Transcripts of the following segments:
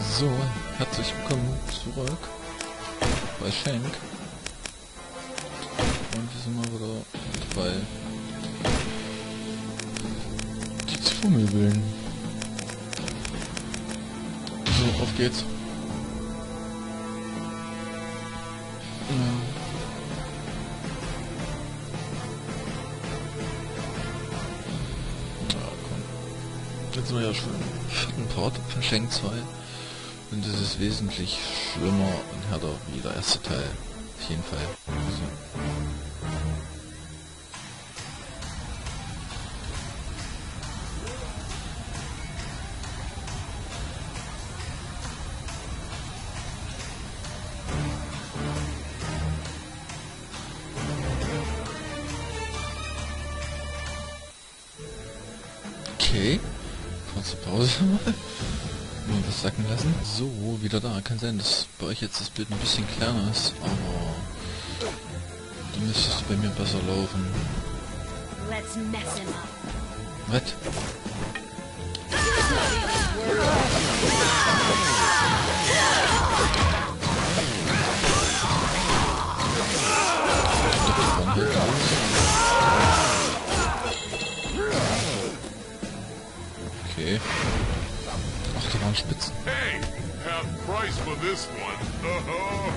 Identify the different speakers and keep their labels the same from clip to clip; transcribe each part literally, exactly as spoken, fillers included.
Speaker 1: So, herzlich willkommen zurück bei Schenk. Und wir sind mal wieder dabei, die zu vermöbeln. So, auf geht's. Ja. Ja, komm. Jetzt sind wir ja schon im vierten Part von Schenk zwei. Und es ist wesentlich schlimmer und härter wie der erste Teil. Auf jeden Fall. Also. Okay. Kurze Pause mal. Mal was sacken lassen. So, wieder da. Kann sein, dass bei euch jetzt das Bild ein bisschen kleiner ist, aber dann müsste es bei mir besser laufen.
Speaker 2: Let's mess him up.
Speaker 1: Was? Okay. Ach, da waren Spitzen.
Speaker 3: Hey, half price for this one.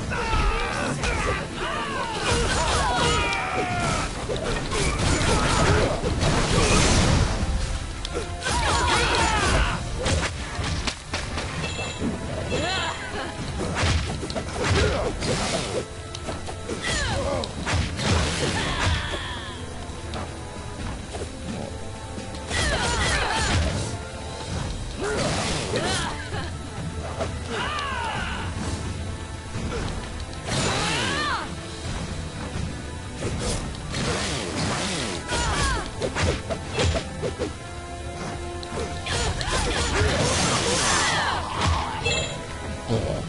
Speaker 1: Oh.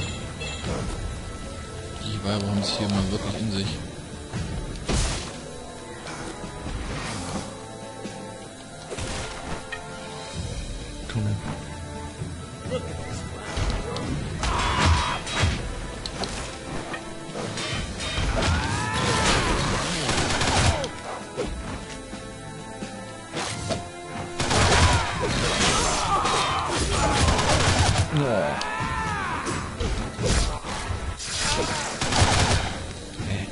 Speaker 1: Die Weiber haben es hier mal wirklich in sich. Komm. Ja. Nee.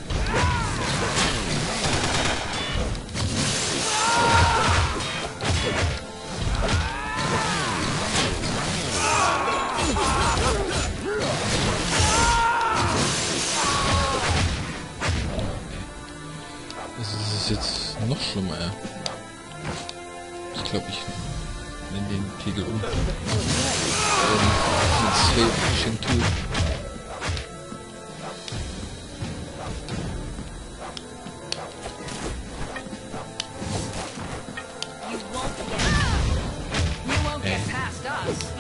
Speaker 1: Also das ist jetzt noch schlimmer, ey. Ich glaube, ich nehme den Pegel um. Ähm, mit Schenk zwei.
Speaker 2: You won't get You won't get past us.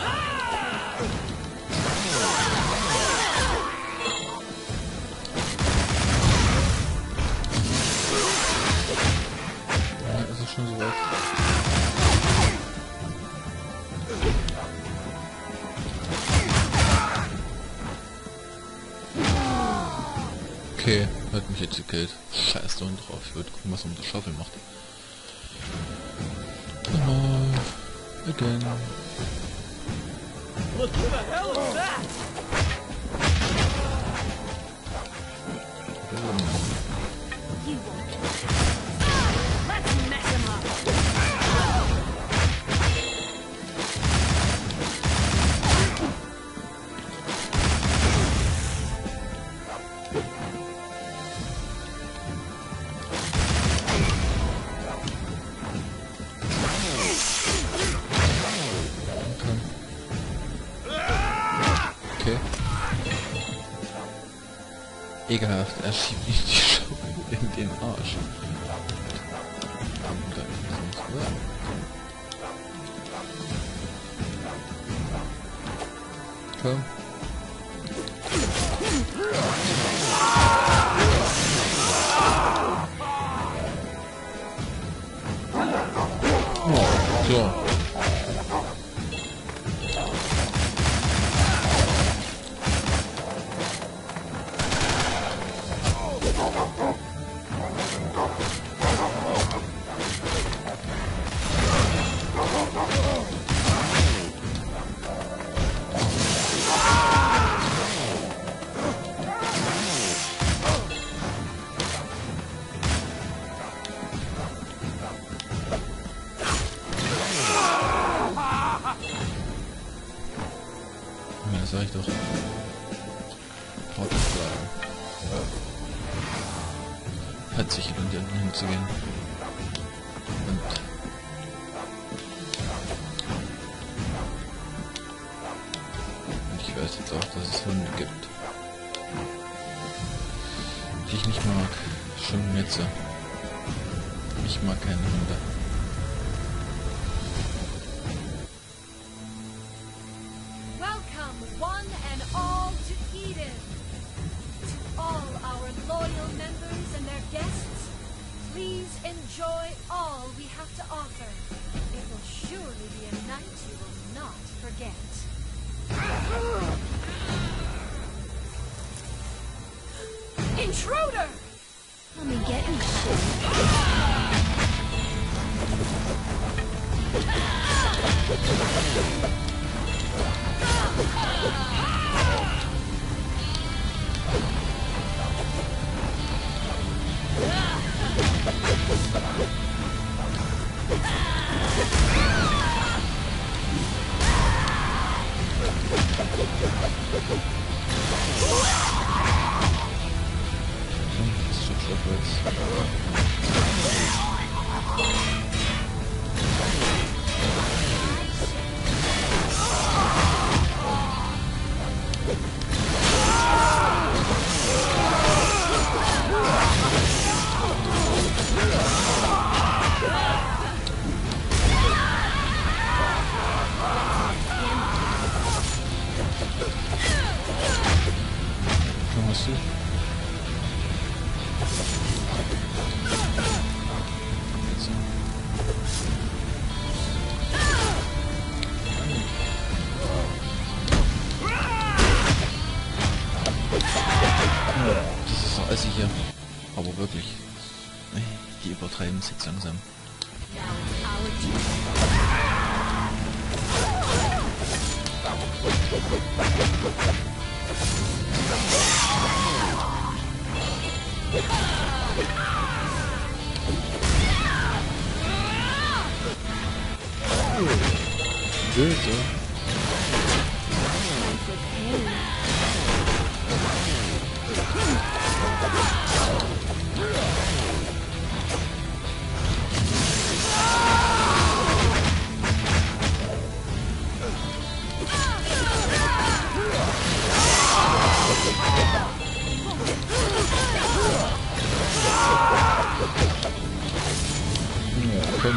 Speaker 1: Ja, ist es schon so weit. Okay, hat mich jetzt gekillt. Scheiß da drauf. Ich wollte gucken, was er mit der Schaufel macht. Nochmal. Again.
Speaker 4: Look, who the hell is that?
Speaker 2: You won't get Let's mess him up.
Speaker 1: Okay. Ekelhaft, er schiebt nicht die Schaufel in den Arsch. Komm. Oh, so. mehr, sag ich doch. Portflau. Hat sich in die anderen hinzugehen. Und ich weiß jetzt auch, dass es Hunde gibt, die ich nicht mag. Schon jetzt. Ich mag keine Hunde.
Speaker 2: Welcome, one and all, to Eden. To all our loyal members and their guests, please enjoy all we have to offer. It will surely be a night you will not forget. Intruder! Let me get you.
Speaker 1: Das ist so eisig hier. Aber wirklich. Die übertreiben es jetzt langsam. Böse. Ja, komm.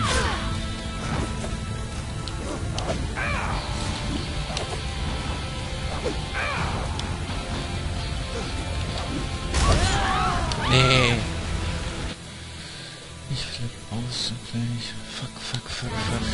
Speaker 1: Nee. Ich flipp aus und gleich. Fuck, fuck, fuck, fuck.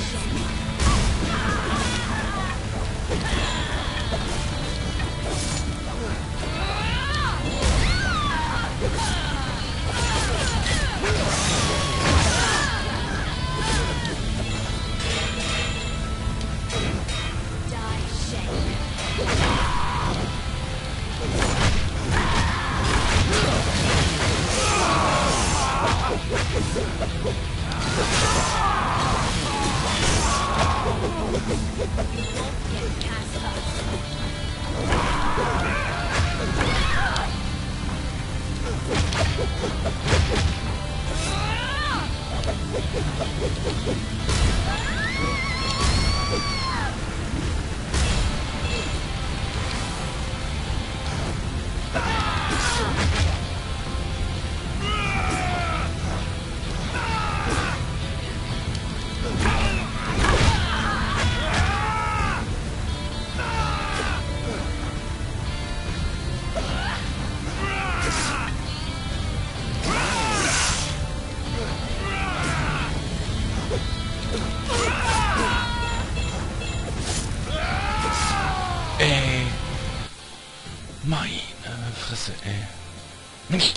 Speaker 1: Ey. Meine Fresse, ey. Nicht.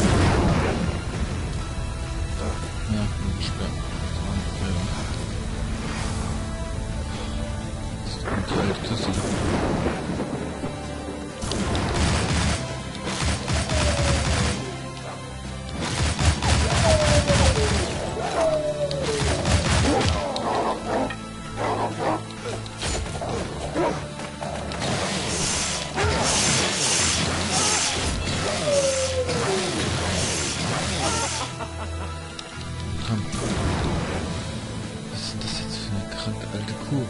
Speaker 1: Ja, schwer. Das kommt die alte Kiste. Was ist denn das jetzt für eine kranke alte Kuh?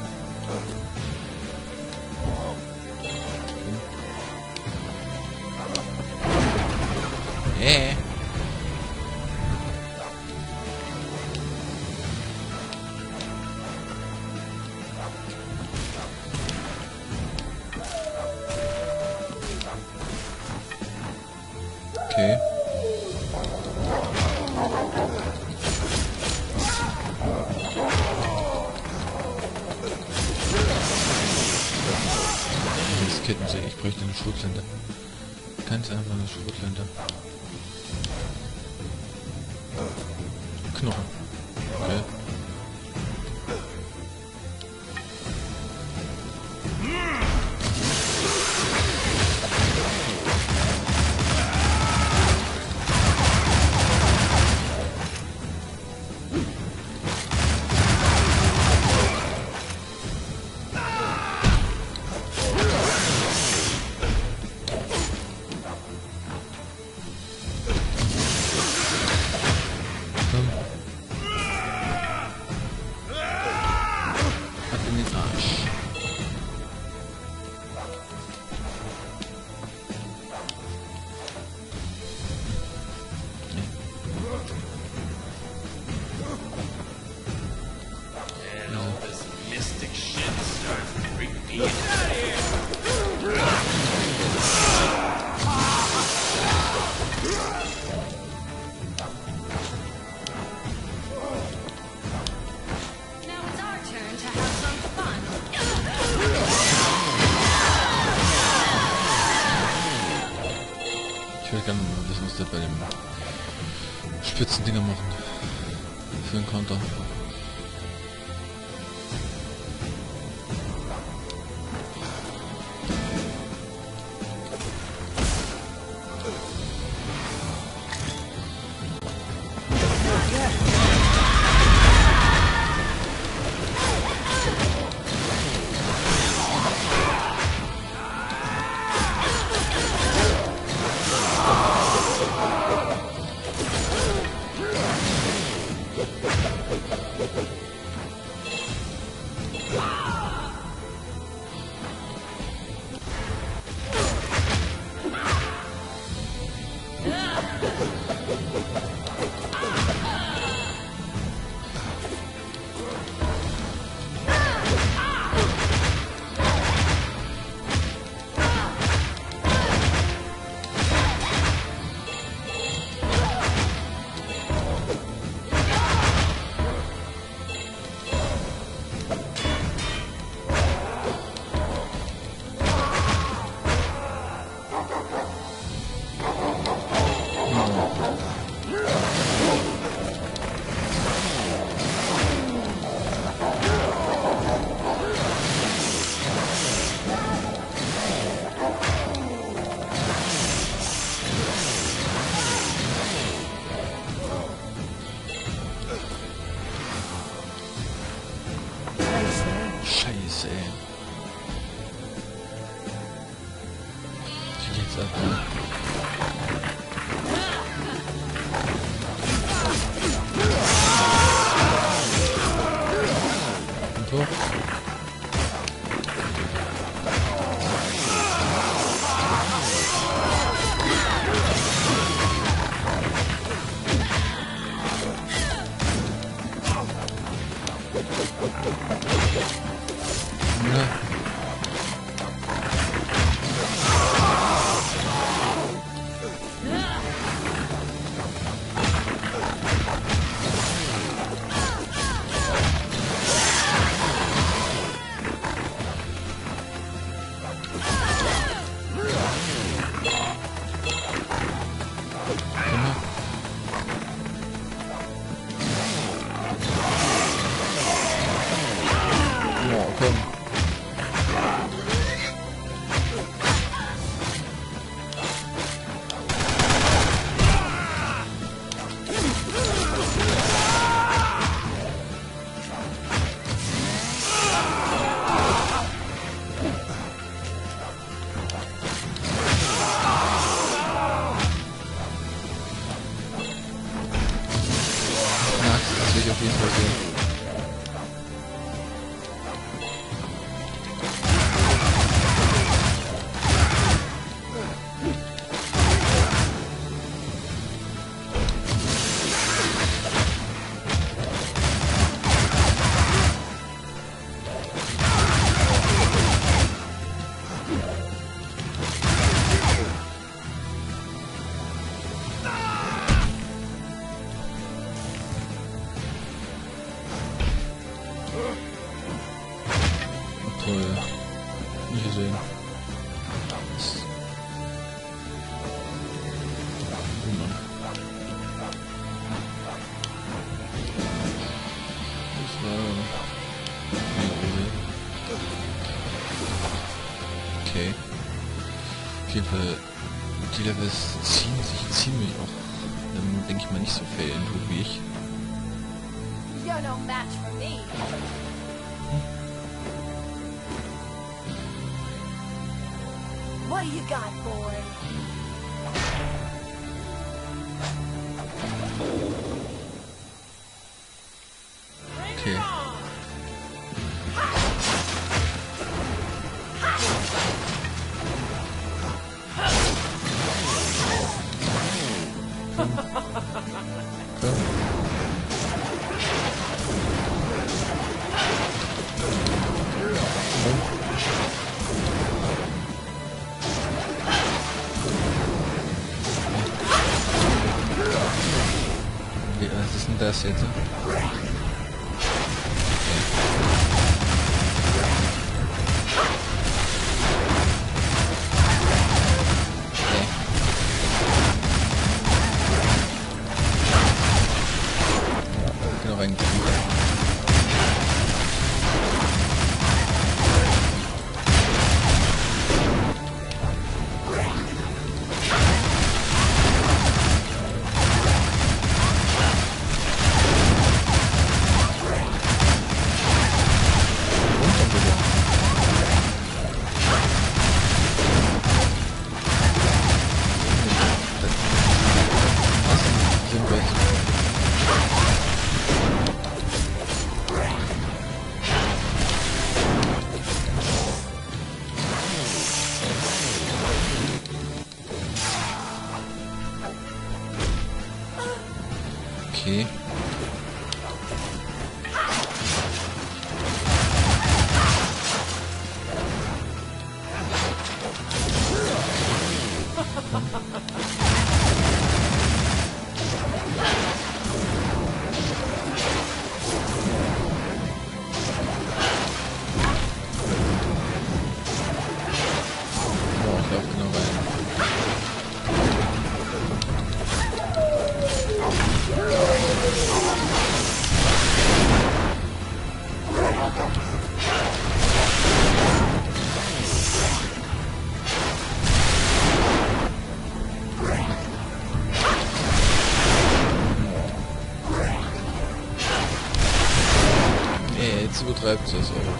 Speaker 1: Äh. Okay. Das Kettensäge, ich bräuchte eine Schrotflinte. Ganz einfach eine Schrotflinte. Knochen. Okay. Ich will gerne mal wissen, was der bei dem Spitzendinger machen. Für einen Counter. Wie ist das hier? Toll. Nie gesehen. Das oh Mann. Das war... Okay. Auf jeden Fall, die Levels ziehen sich ziemlich auch, dann denke ich mal, nicht so failen, wie ich.
Speaker 2: You're no match for me. What do you got, boy?
Speaker 1: Okay. Wie, was ist denn das jetzt? Genau eigentlich. Okay. Oh, ich laufe genau rein. Nee, jetzt übertreibt es aber.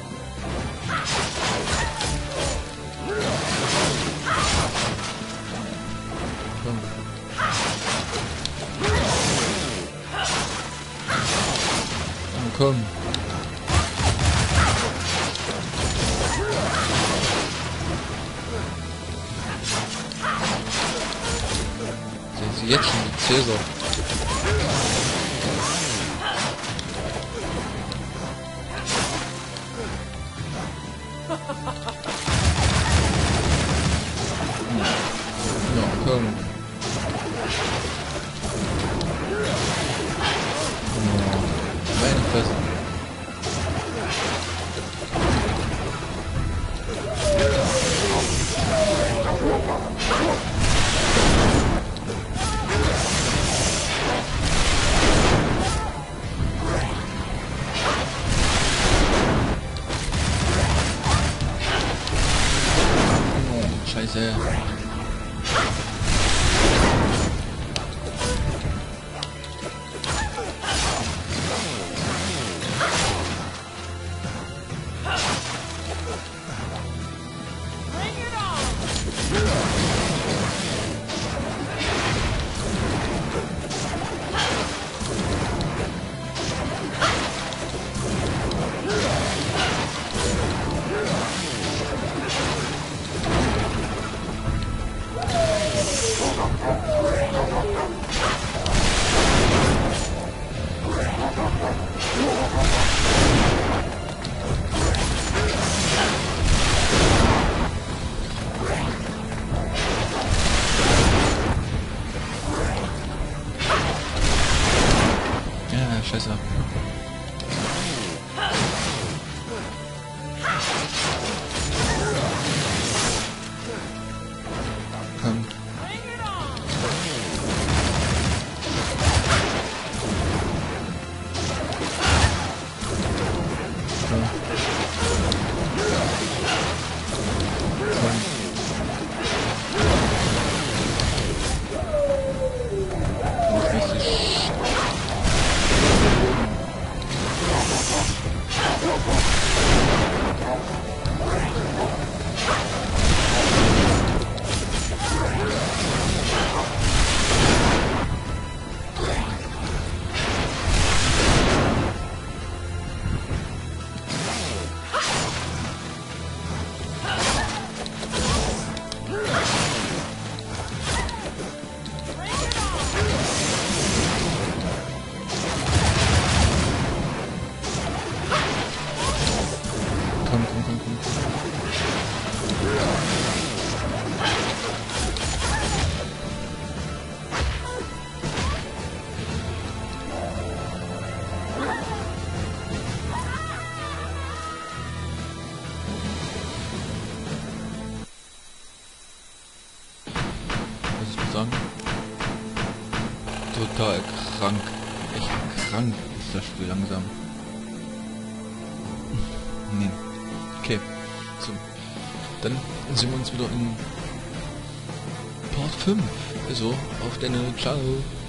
Speaker 1: Komm. Oh, komm. Sehen Sie jetzt schon wie Cäsar. Ja, komm. Oh, meine Fresse. Oh, Scheiße. scheiße. Komm. Komm, komm, komm, komm. Was ich sagen? Total krank. Echt krank ist das Spiel langsam. Nee. Okay. So. Dann sehen wir uns wieder in Part fünf. Also, auf deine. Ciao.